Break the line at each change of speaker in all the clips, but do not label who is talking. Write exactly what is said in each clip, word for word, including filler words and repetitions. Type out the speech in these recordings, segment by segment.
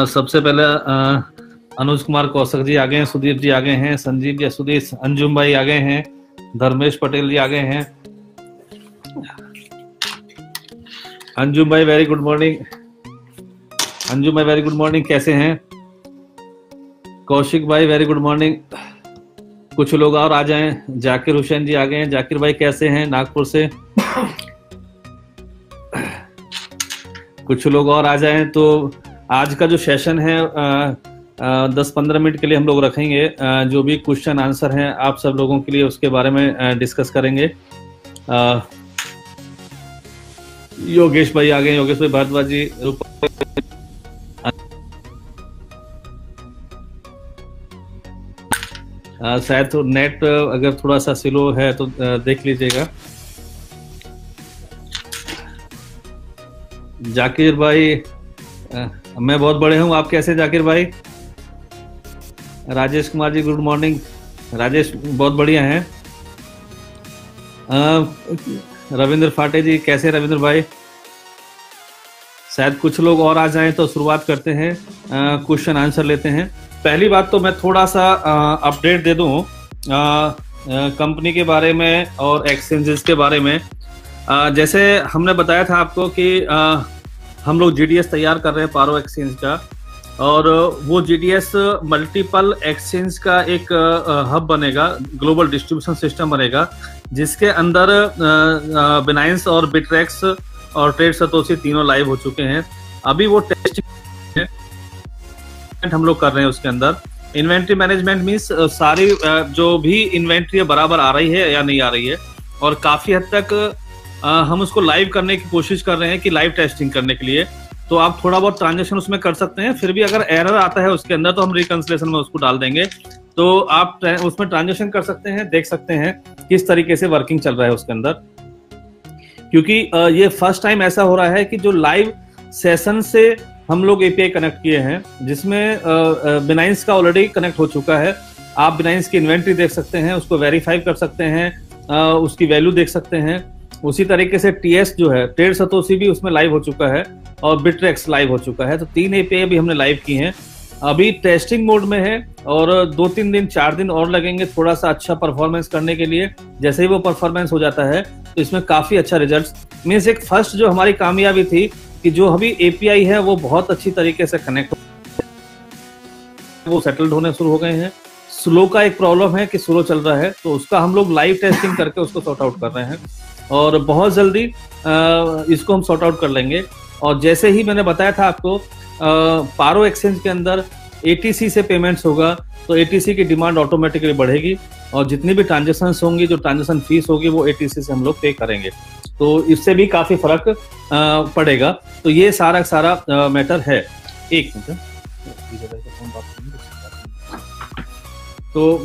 सबसे पहले आ, अनुज कुमार कौशक जी आ गए हैं, सुदीप जी आ गए हैं, संजीव जी, सुदेश, अंजुम भाई आ गए हैं, धर्मेश पटेल जी आ गए हैं। अंजुम भाई वेरी गुड मॉर्निंग। अंजुम भाई वेरी गुड मॉर्निंग, कैसे हैं? कौशिक भाई वेरी गुड मॉर्निंग। कुछ लोग और आ जाएं। जाकिर हुसैन जी आ गए हैं। जाकिर भाई कैसे हैं? नागपुर से। कुछ लोग और आ जाएं। तो आज का जो सेशन है दस पंद्रह मिनट के लिए हम लोग रखेंगे। आ, जो भी क्वेश्चन आंसर हैं आप सब लोगों के लिए, उसके बारे में डिस्कस करेंगे। आ, योगेश भाई आ गए। योगेश भाई भारद्वाज जी, शायद तो नेट अगर थोड़ा सा स्लो है तो देख लीजिएगा। जाकिर भाई, आ, मैं बहुत बड़े हूँ, आप कैसे जाकिर भाई? Rajesh Kumar ji good morning. राजेश बहुत बढ़िया हैं। रविंद्र फाटे जी कैसे? रविंद्र भाई, शायद कुछ लोग और आ जाएं तो शुरुआत करते हैं, क्वेश्चन आंसर लेते हैं। पहली बात तो मैं थोड़ा सा अपडेट दे दूं कंपनी के बारे में और एक्सचेंजेस के बारे में। आ, जैसे हमने बताया था आपको कि आ, हम लोग जीडीएस तैयार कर रहे हैं पारो एक्सचेंज का, और वो जीडीएस मल्टीपल एक्सचेंज का एक हब बनेगा, ग्लोबल डिस्ट्रीब्यूशन सिस्टम बनेगा, जिसके अंदर बिनाइंस और बिटरेक्स और ट्रेड सतोशी तीनों लाइव हो चुके हैं। अभी वो टेस्टिंग हम लोग कर रहे हैं। उसके अंदर इन्वेंट्री मैनेजमेंट मीन्स सारी जो भी इन्वेंट्री बराबर आ रही है या नहीं आ रही है, और काफी हद तक हम उसको लाइव करने की कोशिश कर रहे हैं कि लाइव टेस्टिंग करने के लिए। तो आप थोड़ा बहुत ट्रांजेक्शन उसमें कर सकते हैं, फिर भी अगर एरर आता है उसके अंदर तो हम रिकंसिलेशन में उसको डाल देंगे। तो आप उसमें ट्रांजेक्शन कर सकते हैं, देख सकते हैं किस तरीके से वर्किंग चल रहा है उसके अंदर। क्योंकि ये फर्स्ट टाइम ऐसा हो रहा है कि जो लाइव सेशन से हम लोग एपीआई कनेक्ट किए हैं, जिसमें बिनाइंस का ऑलरेडी कनेक्ट हो चुका है। आप बिनाइंस की इन्वेंट्री देख सकते हैं, उसको वेरीफाई कर सकते हैं, उसकी वैल्यू देख सकते हैं। उसी तरीके से टीएस जो है, ट्रेड सतोशी भी उसमें लाइव हो चुका है, और बिटरेक्स लाइव हो चुका है। तो तीन एपीआई भी हमने लाइव की हैं। अभी टेस्टिंग मोड में है, और दो तीन दिन चार दिन और लगेंगे थोड़ा सा अच्छा परफॉर्मेंस करने के लिए। जैसे ही वो परफॉर्मेंस हो जाता है तो इसमें काफी अच्छा रिजल्ट मीन्स एक फर्स्ट जो हमारी कामयाबी थी कि जो अभी एपीआई है वो बहुत अच्छी तरीके से कनेक्ट वो सेटल्ड होने शुरू हो गए हैं। स्लो का एक प्रॉब्लम है कि स्लो चल रहा है, तो उसका हम लोग लाइव टेस्टिंग करके उसको सॉर्ट आउट कर रहे हैं, और बहुत जल्दी इसको हम सॉर्ट आउट कर लेंगे। और जैसे ही मैंने बताया था आपको, पारो एक्सचेंज के अंदर एटीसी से पेमेंट्स होगा, तो एटीसी की डिमांड ऑटोमेटिकली बढ़ेगी, और जितनी भी ट्रांजेक्शन होंगी, जो ट्रांजेक्शन फीस होगी, वो एटीसी से हम लोग पे करेंगे। तो इससे भी काफी फर्क पड़ेगा। तो ये सारा सारा मैटर है। एक मिनट, तो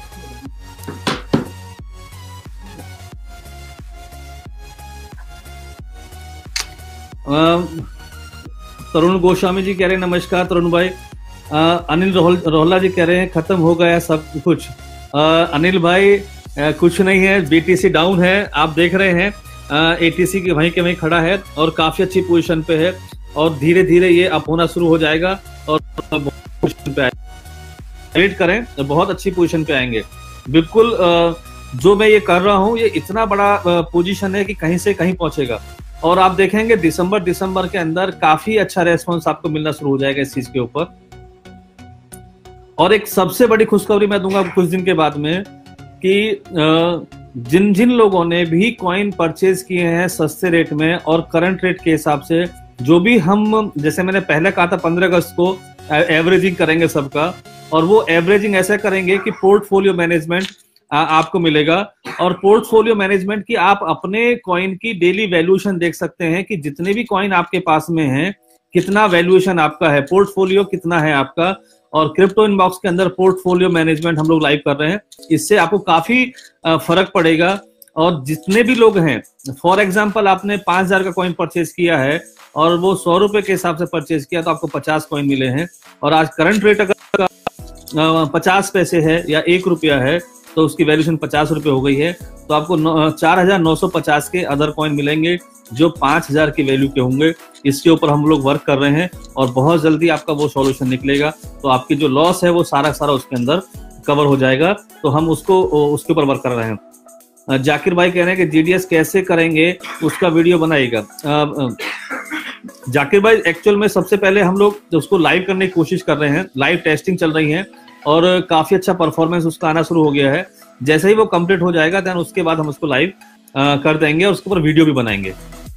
तरुण गोस्वामी जी कह रहे हैं नमस्कार तरुण भाई। आ, अनिल रोहल रोहला जी कह रहे हैं खत्म हो गया सब कुछ। आ, अनिल भाई आ, कुछ नहीं है, बीटीसी डाउन है, आप देख रहे हैं। एटीसी की वहीं के वहीं खड़ा है और काफी अच्छी पोजीशन पे है, और धीरे धीरे ये अप होना शुरू हो जाएगा, और पोजीशन पे वेट करें तो बहुत अच्छी पोजीशन पे आएंगे। बिल्कुल आ, जो मैं ये कर रहा हूँ, ये इतना बड़ा पोजीशन है कि कहीं से कहीं पहुंचेगा, और आप देखेंगे दिसंबर दिसंबर के अंदर काफी अच्छा रेस्पॉन्स आपको मिलना शुरू हो जाएगा इस चीज के ऊपर। और एक सबसे बड़ी खुशखबरी मैं दूंगा कुछ दिन के बाद में कि जिन जिन लोगों ने भी कॉइन परचेज किए हैं सस्ते रेट में और करंट रेट के हिसाब से, जो भी हम, जैसे मैंने पहले कहा था पंद्रह अगस्त को एवरेजिंग करेंगे सबका, और वो एवरेजिंग ऐसा करेंगे कि पोर्टफोलियो मैनेजमेंट आपको मिलेगा। और पोर्टफोलियो मैनेजमेंट की आप अपने कॉइन की डेली वैल्यूएशन देख सकते हैं कि जितने भी कॉइन आपके पास में हैं, कितना वैल्यूएशन आपका है, पोर्टफोलियो कितना है आपका। और क्रिप्टो इनबॉक्स के अंदर पोर्टफोलियो मैनेजमेंट हम लोग लाइव कर रहे हैं, इससे आपको काफी फर्क पड़ेगा। और जितने भी लोग हैं, फॉर एग्जांपल आपने पांच हजार का कॉइन परचेज किया है और वो सौ रुपए के हिसाब से परचेज किया, तो आपको पचास कॉइन मिले हैं। और आज करंट रेट अगर पचास पैसे है या एक रुपया है, तो उसकी वैल्यूशन पचास रुपये हो गई है। तो आपको चार हजार नौ सौ पचास के अदर कॉइन मिलेंगे जो पाँच हजार की वैल्यू के होंगे। इसके ऊपर हम लोग वर्क कर रहे हैं और बहुत जल्दी आपका वो सॉल्यूशन निकलेगा। तो आपकी जो लॉस है वो सारा सारा उसके अंदर कवर हो जाएगा। तो हम उसको उसके ऊपर वर्क कर रहे हैं। जाकिर भाई कह रहे हैं कि जीडीएस कैसे करेंगे, उसका वीडियो बनाएगा। जाकिर भाई एक्चुअल में सबसे पहले हम लोग उसको लाइव करने की कोशिश कर रहे हैं, लाइव टेस्टिंग चल रही है और काफी अच्छा परफॉर्मेंस उसका आना शुरू हो गया है। जैसे ही वो कंप्लीट हो जाएगा देन उसके बाद हम उसको लाइव कर देंगे और उसके ऊपर वीडियो भी बनाएंगे।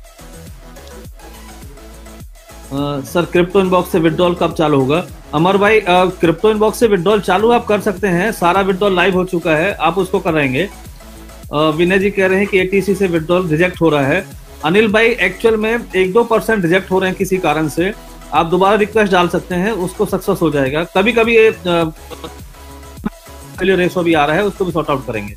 सर क्रिप्टो इनबॉक्स से विड्रॉल कब चालू होगा? अमर भाई क्रिप्टो इनबॉक्स से विड्रॉल चालू आप कर सकते हैं, सारा विड्रॉल लाइव हो चुका है, आप उसको कर रहेंगे। विनय जी कह रहे हैं कि एटीसी से विड्रॉल रिजेक्ट हो रहा है। अनिल भाई एक्चुअल में एक दो परसेंट रिजेक्ट हो रहे हैं किसी कारण से, आप दोबारा रिक्वेस्ट डाल सकते हैं, उसको सक्सेस हो जाएगा। कभी कभी ये रेशो भी आ रहा है, उसको भी सॉर्ट आउट करेंगे।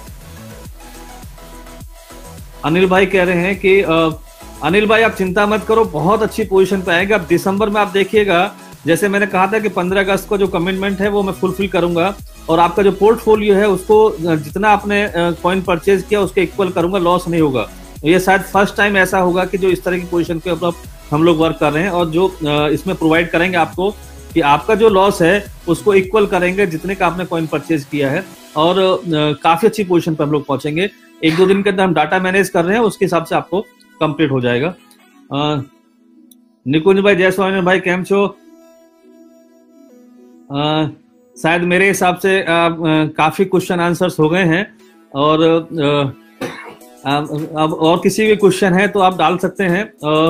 अनिल भाई कह रहे हैं कि आ, अनिल भाई आप चिंता मत करो, बहुत अच्छी पोजीशन पे आएगा। अब दिसंबर में आप देखिएगा, जैसे मैंने कहा था कि पंद्रह अगस्त को जो कमिटमेंट है वो मैं फुलफिल करूंगा और आपका जो पोर्टफोलियो है उसको जितना आपने कॉइन परचेज किया उसके इक्वल करूंगा, लॉस नहीं होगा। ये शायद फर्स्ट टाइम ऐसा होगा कि जो इस तरह की पोजीशन पे अब हम लोग वर्क कर रहे हैं और जो इसमें प्रोवाइड करेंगे आपको कि आपका जो लॉस है उसको इक्वल करेंगे जितने का आपने कॉइन परचेज किया है और काफी अच्छी पोजीशन पे हम लोग पहुंचेंगे। एक दो दिन के अंदर हम डाटा मैनेज कर रहे हैं, उसके हिसाब से आपको कंप्लीट हो जाएगा। निकुंज भाई जय स्वामी भाई केम छो? शायद मेरे हिसाब से आ, आ, काफी क्वेश्चन आंसर्स हो गए हैं और आ, अब और किसी भी क्वेश्चन है तो आप डाल सकते हैं।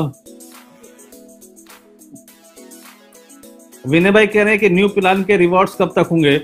विनय भाई कह रहे हैं कि न्यू प्लान के रिवॉर्ड्स कब तक होंगे?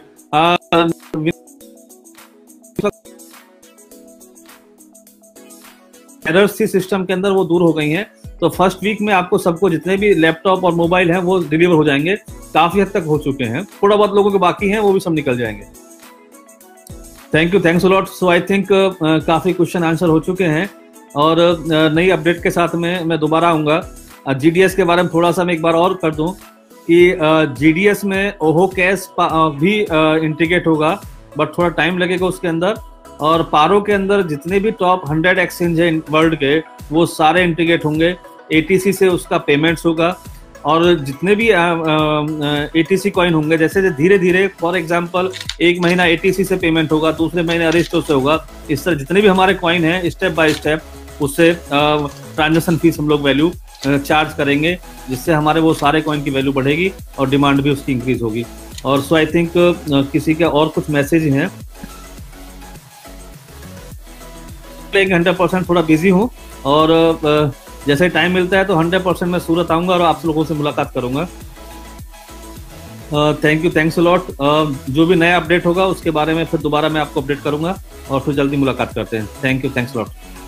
एरर्स थी सिस्टम के अंदर, वो दूर हो गई हैं, तो फर्स्ट वीक में आपको सबको जितने भी लैपटॉप और मोबाइल हैं वो डिलीवर हो जाएंगे। काफी हद तक हो चुके हैं, थोड़ा बहुत लोगों के बाकी हैं, वो भी सब निकल जाएंगे। Thank you, thanks a lot. So I think काफी क्वेश्चन आंसर हो चुके हैं और uh, नई अपडेट के साथ में मैं दोबारा आऊंगा। जीडीएस uh, के बारे में थोड़ा सा मैं एक बार और कर दूं कि जीडीएस uh, में ओहो कैश uh, भी इंटीग्रेट uh, होगा, बट थोड़ा टाइम लगेगा उसके अंदर। और पारो के अंदर जितने भी टॉप हंड्रेड एक्सचेंज है वर्ल्ड के वो सारे इंटीग्रेट होंगे। एटीसी से उसका पेमेंट्स होगा और जितने भी एटीसी कॉइन होंगे, जैसे धीरे धीरे फॉर एग्जांपल एक महीना एटीसी से पेमेंट होगा, दूसरे महीने अरिस्टो से होगा, इस तरह जितने भी हमारे कॉइन हैं स्टेप बाय स्टेप उससे ट्रांजेक्शन फीस हम लोग वैल्यू चार्ज करेंगे, जिससे हमारे वो सारे कॉइन की वैल्यू बढ़ेगी और डिमांड भी उसकी इंक्रीज होगी। और सो आई थिंक किसी के और कुछ मैसेज हैं। हंड्रेड परसेंट थोड़ा बिजी हूँ और जैसे टाइम मिलता है तो हंड्रेड परसेंट मैं सूरत आऊंगा और आप लोगों से मुलाकात करूंगा। Thank you, thanks a lot. जो भी नया अपडेट होगा उसके बारे में फिर दोबारा मैं आपको अपडेट करूंगा और फिर जल्दी मुलाकात करते हैं। Thank you, thanks a lot.